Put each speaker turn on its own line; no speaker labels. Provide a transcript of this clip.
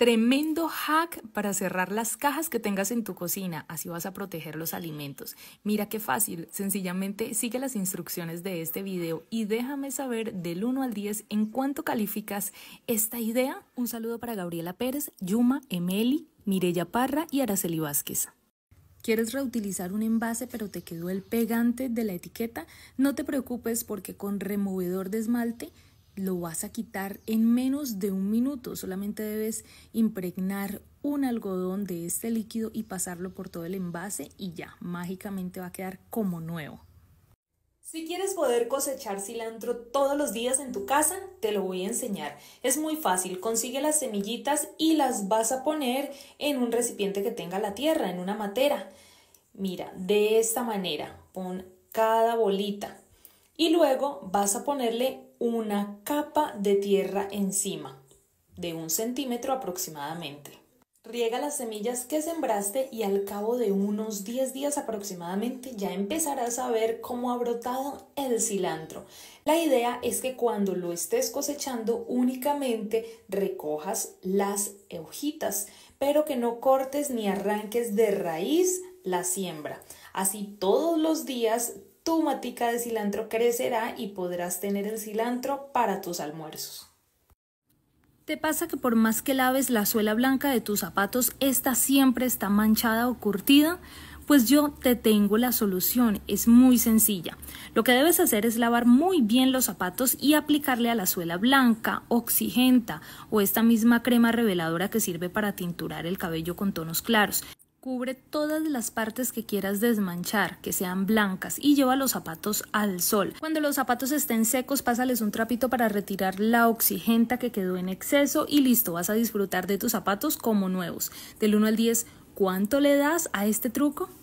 Tremendo hack para cerrar las cajas que tengas en tu cocina, así vas a proteger los alimentos. Mira qué fácil, sencillamente sigue las instrucciones de este video y déjame saber del 1 al 10 en cuánto calificas esta idea. Un saludo para Gabriela Pérez, Yuma, Emeli, Mireya Parra y Araceli Vázquez. ¿Quieres reutilizar un envase pero te quedó el pegante de la etiqueta? No te preocupes porque con removedor de esmalte lo vas a quitar en menos de un minuto. Solamente debes impregnar un algodón de este líquido y pasarlo por todo el envase y ya, mágicamente va a quedar como nuevo. Si quieres poder cosechar cilantro todos los días en tu casa, te lo voy a enseñar. Es muy fácil, consigue las semillitas y las vas a poner en un recipiente que tenga la tierra, en una matera. Mira, de esta manera, pon cada bolita y luego vas a ponerle una capa de tierra encima, de 1 centímetro aproximadamente. Riega las semillas que sembraste y al cabo de unos 10 días aproximadamente ya empezarás a ver cómo ha brotado el cilantro. La idea es que cuando lo estés cosechando únicamente recojas las hojitas, pero que no cortes ni arranques de raíz la siembra. Así todos los días tu matica de cilantro crecerá y podrás tener el cilantro para tus almuerzos. ¿Te pasa que por más que laves la suela blanca de tus zapatos, esta siempre está manchada o curtida? Pues yo te tengo la solución, es muy sencilla. Lo que debes hacer es lavar muy bien los zapatos y aplicarle a la suela blanca, oxigenta o esta misma crema reveladora que sirve para tinturar el cabello con tonos claros. Cubre todas las partes que quieras desmanchar, que sean blancas, y lleva los zapatos al sol. Cuando los zapatos estén secos, pásales un trapito para retirar la oxigenta que quedó en exceso y listo, vas a disfrutar de tus zapatos como nuevos. Del 1 al 10, ¿cuánto le das a este truco?